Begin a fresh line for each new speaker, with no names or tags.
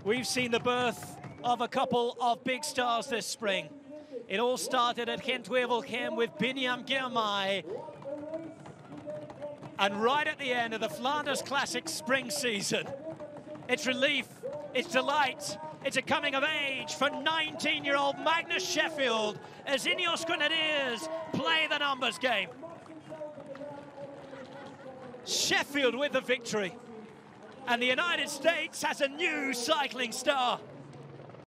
We've seen the birth of a couple of big stars this spring. It all started at Gent-Wevelgem with Binyam Girmay. And right at the end of the Flanders Classic spring season, it's relief, it's delight, it's a coming of age for 19-year-old Magnus Sheffield as Ineos Grenadiers play the numbers game. Sheffield with the victory. And the United States has a new cycling star.